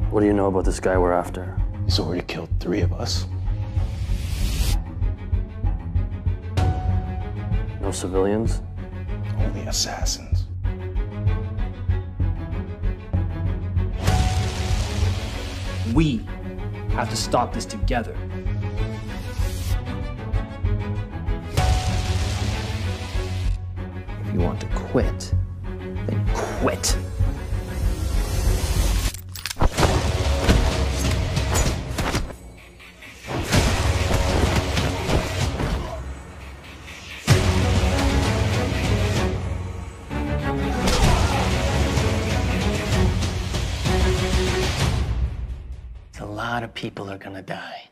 What do you know about this guy we're after? He's already killed 3 of us. No civilians? Only assassins. We have to stop this together. If you want to quit, then quit. A lot of people are gonna die.